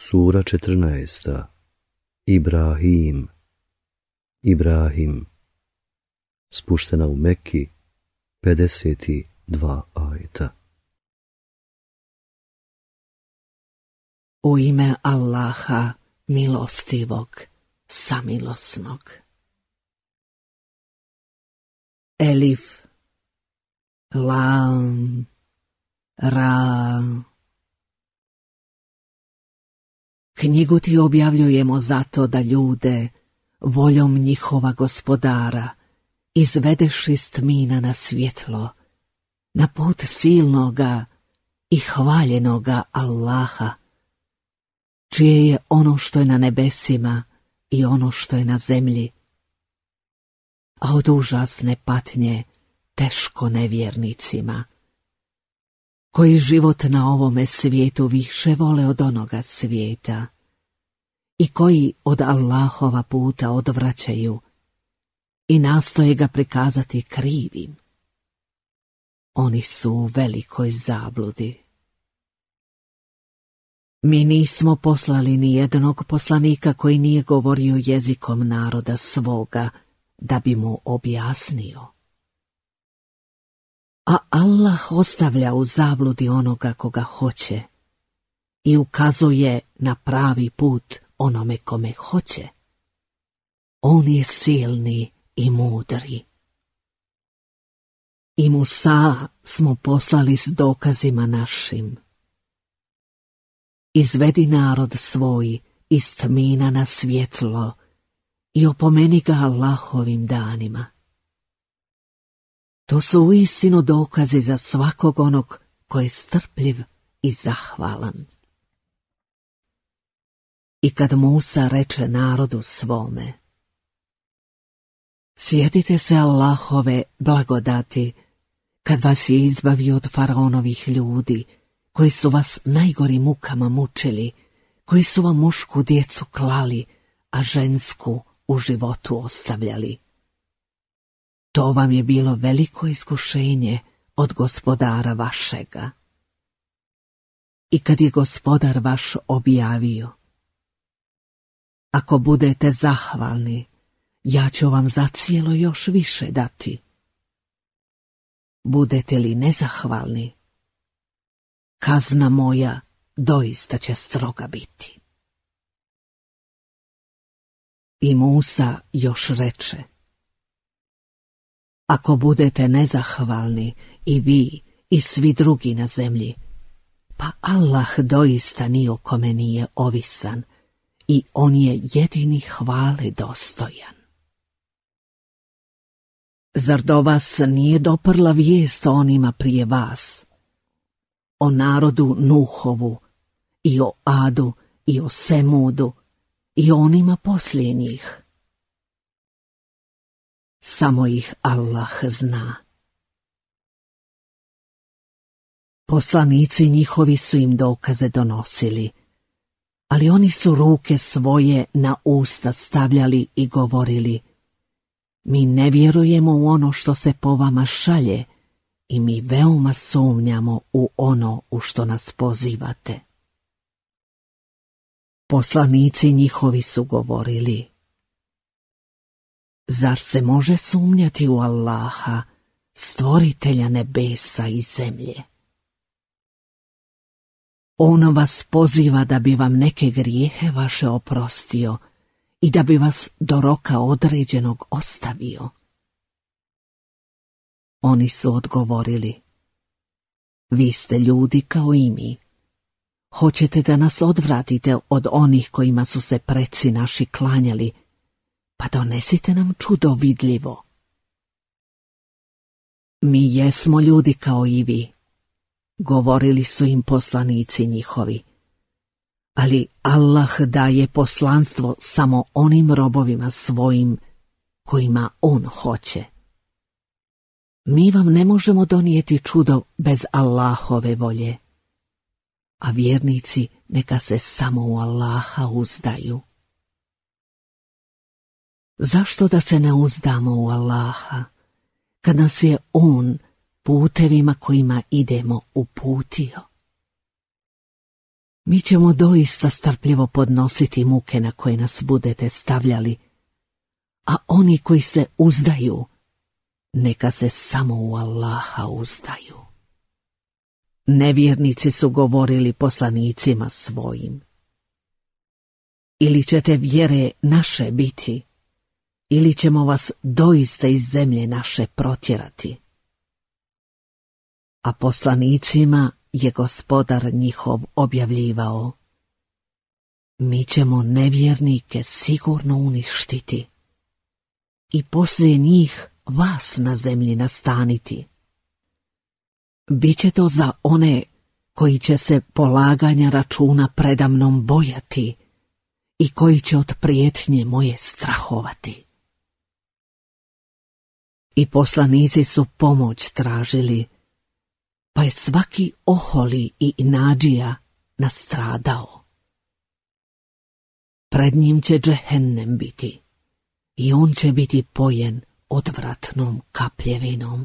Sura 14. Ibrahim. Ibrahim. Spuštena u Mekki, 52 ajeta. U ime Allaha, milostivog, samilosnog. Elif, Lam, Ra. Knjigu ti objavljujemo zato da ljude, voljom njihova gospodara, izvedeš iz tmina na svjetlo, na put silnoga i hvaljenoga Allaha, čije je ono što je na nebesima i ono što je na zemlji, a od užasne patnje teško nevjernicima, koji život na ovome svijetu više vole od onoga svijeta i koji od Allahova puta odvraćaju i nastoje ga prikazati krivim. Oni su u velikoj zabludi. Mi nismo poslali ni jednog poslanika koji nije govorio jezikom naroda svoga da bi mu objasnio. A Allah ostavlja u zabludi onoga koga hoće i ukazuje na pravi put onome kome hoće. On je silni i mudri. I Musa smo poslali s dokazima našim. Izvedi narod svoj iz tmina na svjetlo i opomeni ga Allahovim danima. To su uistinu dokazi za svakog onog ko je strpljiv i zahvalan. I kad Musa reče narodu svome: sjetite se Allahove blagodati, kad vas je izbavio od faraonovih ljudi, koji su vas najgorim mukama mučili, koji su vam mušku djecu klali, a žensku u životu ostavljali. To vam je bilo veliko iskušenje od gospodara vašega. I kad je gospodar vaš objavio: ako budete zahvalni, ja ću vam zacijelo još više dati. Budete li nezahvalni, kazna moja doista će stroga biti. I Musa još reče: ako budete nezahvalni i vi i svi drugi na zemlji, pa Allah doista ni o kome nije ovisan i on je jedini hvale dostojan. Zar do vas nije doprla vijest o onima prije vas, o narodu Nuhovu i o Adu i o Semudu i onima poslije njih? Samo ih Allah zna. Poslanici njihovi su im dokaze donosili, ali oni su ruke svoje na usta stavljali i govorili: mi ne vjerujemo u ono što se po vama šalje i mi veoma sumnjamo u ono u što nas pozivate. Poslanici njihovi su govorili: zar se može sumnjati u Allaha, stvoritelja nebesa i zemlje? On vas poziva da bi vam neke grijehe vaše oprostio i da bi vas do roka određenog ostavio. Oni su odgovorili: vi ste ljudi kao i mi. Hoćete da nas odvratite od onih kojima su se preci naši klanjali, pa donesite nam čudo vidljivo. Mi jesmo ljudi kao i vi, govorili su im poslanici njihovi, ali Allah daje poslanstvo samo onim robovima svojim kojima on hoće. Mi vam ne možemo donijeti čudo bez Allahove volje, a vjernici neka se samo u Allaha uzdaju. Zašto da se ne uzdamo u Allaha, kad nas je on putevima kojima idemo uputio? Mi ćemo doista strpljivo podnositi muke na koje nas budete stavljali, a oni koji se uzdaju, neka se samo u Allaha uzdaju. Nevjernici su govorili poslanicima svojim: ili ćete vjere naše biti, ili ćemo vas doista iz zemlje naše protjerati. A poslanicima je Gospodar njihov objavljivao: mi ćemo nevjernike sigurno uništiti i poslije njih vas na zemlji nastaniti. Biće to za one koji će se polaganja računa predamnom bojati i koji će od prijetnje moje strahovati. I poslanici su pomoć tražili, pa je svaki oholi i nadžija nastradao. Pred njim će džehennem biti i on će biti pojen odvratnom kapljevinom.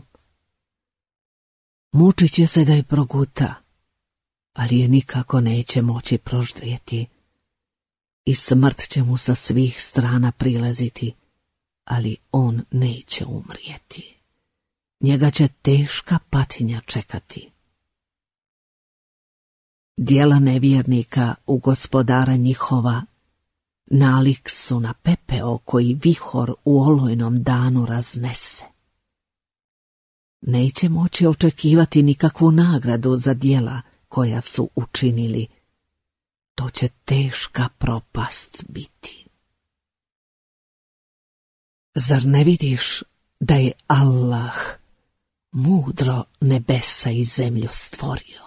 Mučit će se da je proguta, ali je nikako neće moći proždrijeti, i smrt će mu sa svih strana prilaziti, ali on neće umrijeti. Njega će teška patnja čekati. Djela nevjernika u Gospodara njihova nalik su na pepeo koji vihor u olujnom danu raznese. Neće moći očekivati nikakvu nagradu za djela koja su učinili. To će teška propast biti. Zar ne vidiš da je Allah mudro nebesa i zemlju stvorio?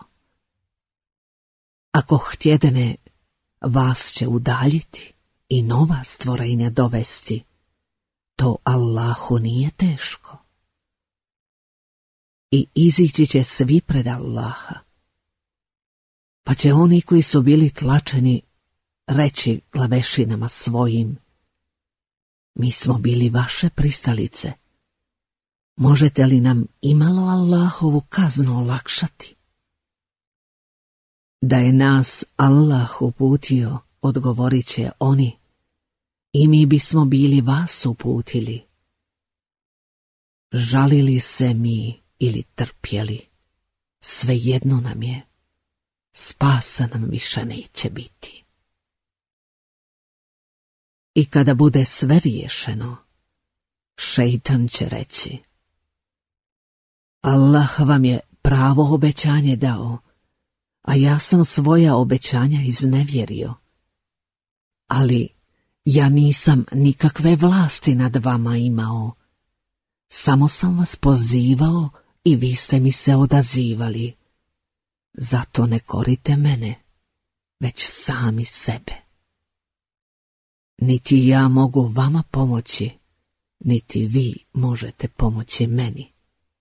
Ako htjedene, vas će udaljiti i nova stvorenja dovesti. To Allahu nije teško. I izići će svi pred Allaha. Pa će oni koji su bili tlačeni reći glavešinama svojim: mi smo bili vaše pristalice. Možete li nam imalo Allahovu kaznu olakšati? Da je nas Allah uputio, odgovorit će oni, i mi bismo bili vas uputili. Žalili se mi ili trpjeli, svejedno nam je, spasa nam više neće biti. I kada bude sve riješeno, šejtan će reći: Allah vam je pravo obećanje dao, a ja sam svoja obećanja iznevjerio. Ali ja nisam nikakve vlasti nad vama imao, samo sam vas pozivao i vi ste mi se odazivali. Zato ne korite mene, već sami sebe. Niti ja mogu vama pomoći, niti vi možete pomoći meni.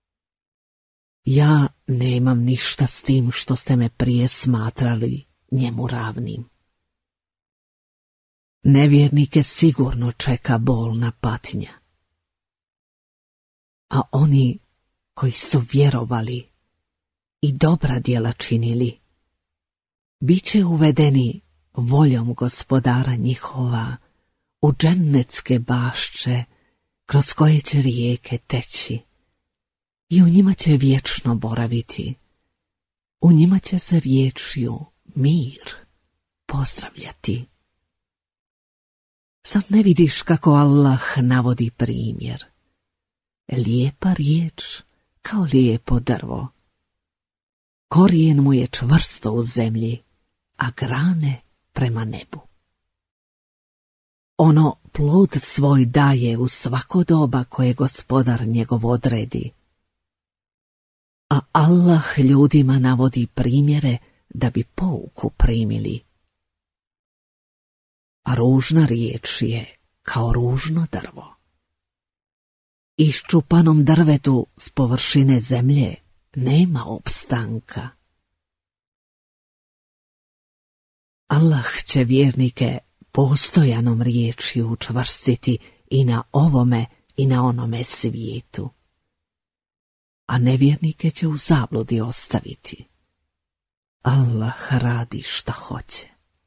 Ja nemam ništa s tim što ste me prije smatrali njemu ravnim. Nevjernike sigurno čeka bolna patnja. A oni koji su vjerovali i dobra djela činili, bit će uvedeni voljom Gospodara njihova u džennetske bašče kroz koje će rijeke teći, i u njima će vječno boraviti. U njima će se riječju mir pozdravljati. Sad ne vidiš kako Allah navodi primjer? Lijepa riječ kao lijepo drvo. Korijen mu je čvrsto u zemlji, a grane prema nebu. Ono plod svoj daje u svako doba koje Gospodar njegov odredi. A Allah ljudima navodi primjere da bi pouku primili. A ružna riječ je kao ružno drvo. Iščupanom drvetu s površine zemlje nema opstanka. Allah će vjernike postojanom riječju učvrstiti i na ovome i na onome svijetu, a nevjernike će u zabludi ostaviti. Allah radi šta hoće.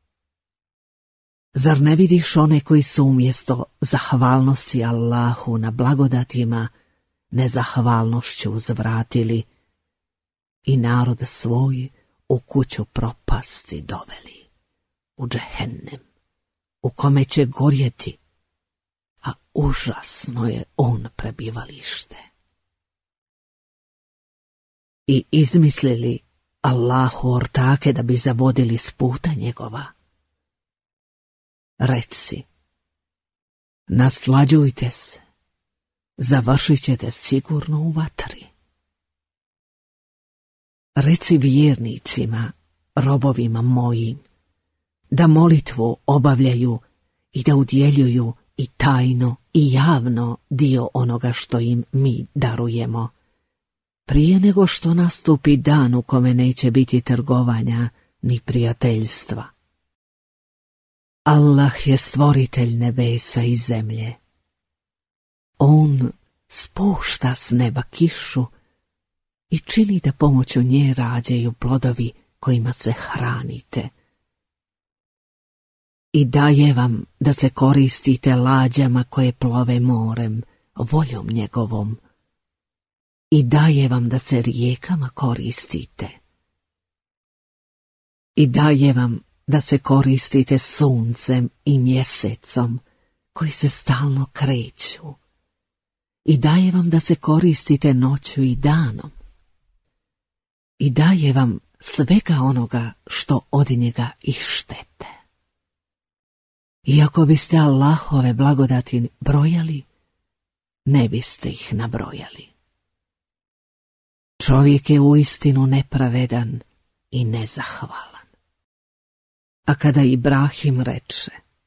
Zar ne vidiš one koji su umjesto zahvalnosti Allahu na blagodatima nezahvalnošću uzvratili i narod svoj u kuću propasti doveli, u džehennem, u kome će gorjeti, a užasno je on prebivalište. I izmislili Allahu ortake da bi zavodili s puta njegova. Reci, naslađujte se, završit ćete sigurno u vatri. Reci vjernicima, robovima mojim, da molitvu obavljaju i da udjeljuju i tajno i javno dio onoga što im mi darujemo, prije nego što nastupi dan u kome neće biti trgovanja ni prijateljstva. Allah je stvoritelj nebesa i zemlje. On spušta s neba kišu i čini da pomoću nje rađaju plodovi kojima se hranite. I daje vam da se koristite lađama koje plove morem, voljom njegovom. I daje vam da se rijekama koristite. I daje vam da se koristite suncem i mjesecom, koji se stalno kreću. I daje vam da se koristite noću i danom. I daje vam svega onoga što od njega ištete. I ako biste Allahove blagodati brojali, ne biste ih nabrojali. Čovjek je uistinu nepravedan i nezahvalan. A kada Ibrahim reče: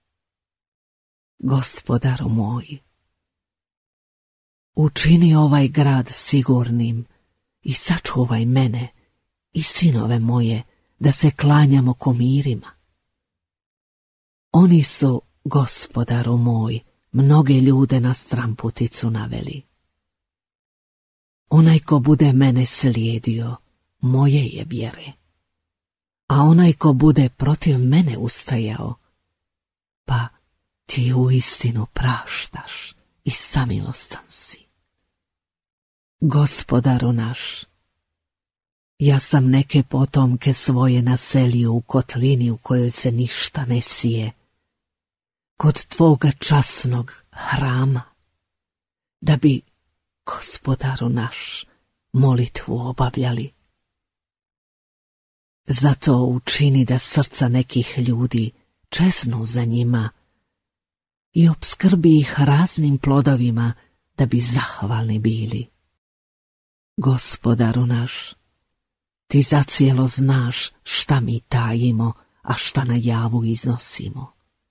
Gospodaru moj, učini ovaj grad sigurnim i sačuvaj mene i sinove moje da se klanjamo kumirima. Oni su, Gospodaru moj, mnoge ljude na stramputicu naveli. Onaj ko bude mene slijedio, moje je vjere, a onaj ko bude protiv mene ustajao, pa ti uistinu praštaš i samilostan si. Gospodaru naš, ja sam neke potomke svoje naselio u kotlini u kojoj se ništa ne sije, kod tvoga časnog hrama, da bi, Gospodaru naš, molitvu obavljali. Zato učini da srca nekih ljudi čeznu za njima i opskrbi ih raznim plodovima da bi zahvalni bili. Gospodaru naš, ti zacijelo znaš šta mi tajimo, a šta na javu iznosimo.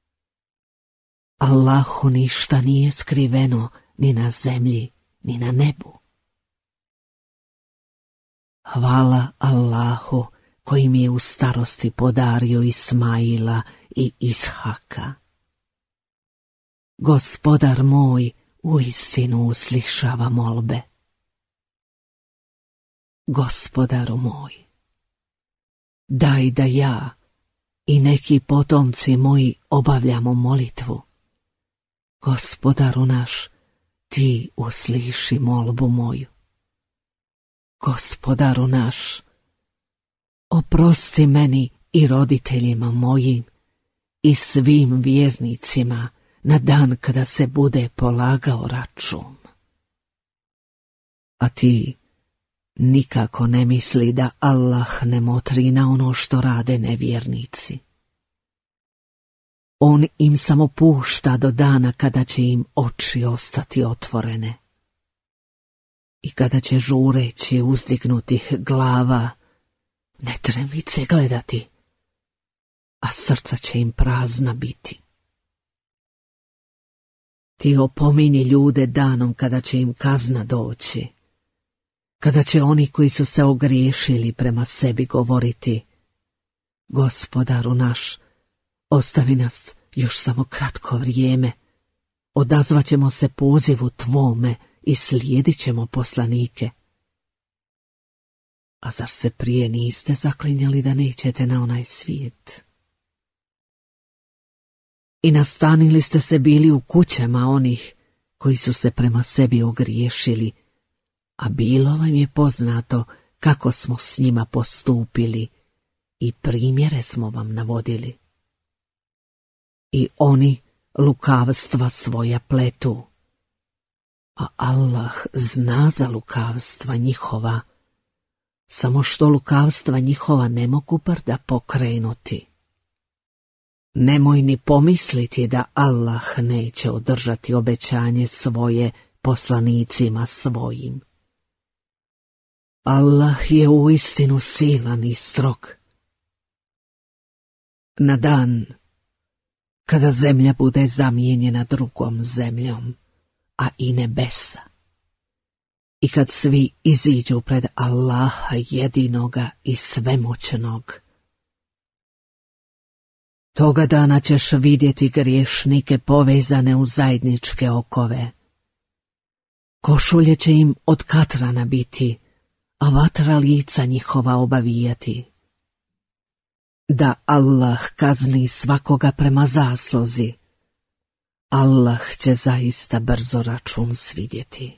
Allahu ništa nije skriveno ni na zemlji, ni na nebu. Hvala Allahu koji mi je u starosti podario Ismaila i Ishaka. Gospodar moj uistinu uslišava molbe. Gospodaru moj, daj da ja i neki potomci moji obavljamo molitvu. Gospodaru naš, ti usliši molbu moju. Gospodaru naš, oprosti meni i roditeljima mojim i svim vjernicima na dan kada se bude polagao račun. A ti nikako ne misli da Allah ne motri na ono što rade nevjernici. On im samo pušta do dana kada će im oči ostati otvorene i kada će žureći uzdignutih glava netremice gledati, a srca će im prazna biti. Ti opominji ljude danom kada će im kazna doći, kada će oni koji su se ogriješili prema sebi govoriti: Gospodaru naš, ostavi nas još samo kratko vrijeme, odazvaćemo se pozivu tvome i slijedit ćemo poslanike. A zar se prije niste zaklinjali da nećete na onaj svijet? I nastanili ste se bili u kućama onih koji su se prema sebi ogriješili, a bilo vam je poznato kako smo s njima postupili i primjere smo vam navodili. I oni lukavstva svoja pletu, a Allah zna za lukavstva njihova, samo što lukavstva njihova ne mogu brda pokrenuti. Nemoj ni pomisliti da Allah neće održati obećanje svoje poslanicima svojim. Allah je uistinu silan i strog. Na dan kada zemlja bude zamijenjena drugom zemljom, a i nebesa, i kad svi iziđu pred Allaha jedinoga i svemoćnog, toga dana ćeš vidjeti griješnike povezane u zajedničke okove. Košulje će im od katrana biti, a vatra lica njihova obavijati. Da Allah kazni svakoga prema zasluzi, Allah će zaista brzo račun svidjeti.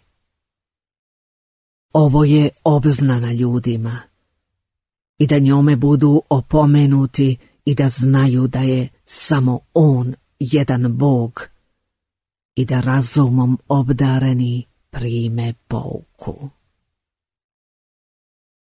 Ovo je obznana ljudima, i da njome budu opomenuti i da znaju da je samo On jedan Bog i da razumom obdareni prime pouku.